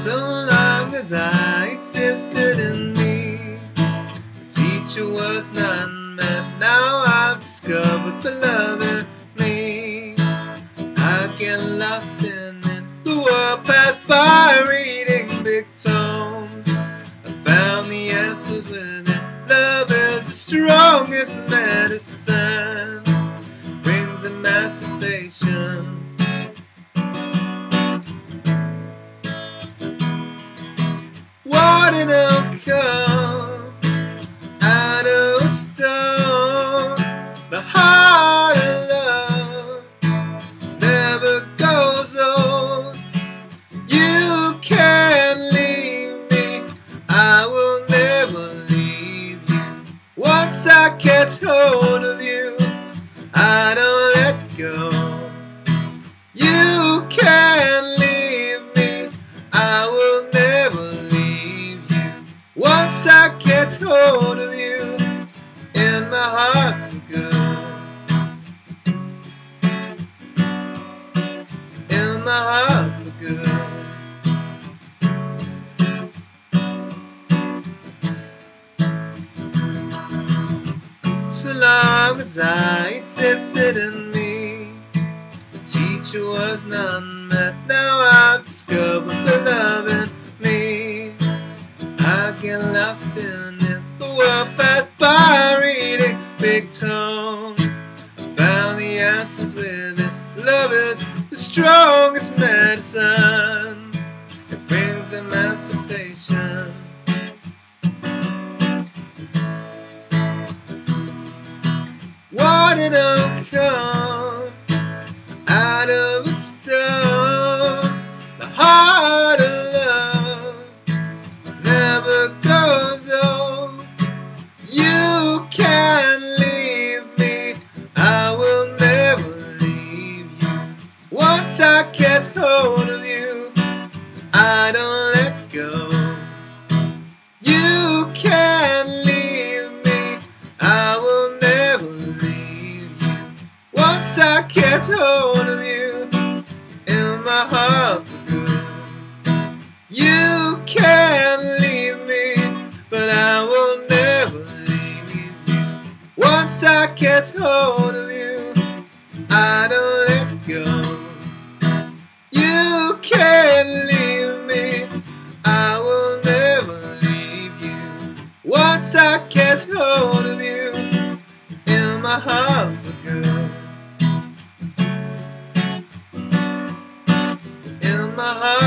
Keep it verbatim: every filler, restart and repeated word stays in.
So long as I existed in me, the teacher was none, and now I've discovered the love in me. I get lost in it, the world passed by reading big tomes. I found the answers within. Love is the strongest medicine, brings emancipation. Water don't come out of a stone. The heart of love never goes old. You can't leave me, I will never leave you. Once I catch hold of you, I don't let go. You can't leave me, I will never leave you. Once I catch hold of you, in my heart for good. In my heart for good. So long as I existed in me, the teacher was none, but now I've discovered the love in me. I get lost in it, the world passed by reading big tomes. I found the answers within. Love is the strongest medicine, it brings emancipation. Water don't come out of a stone. The heart of love never goes old. You can't leave me, I will never leave you. Once I catch hold of you, I don't let go. You can't leave me, I will never leave you. Once I catch hold of you, in my heart for good. You can't leave me, but I will never leave you. Once I catch hold of you, I don't let go. You can't leave me, I will never leave you. Once I catch hold of you, in my heart for good. In my heart.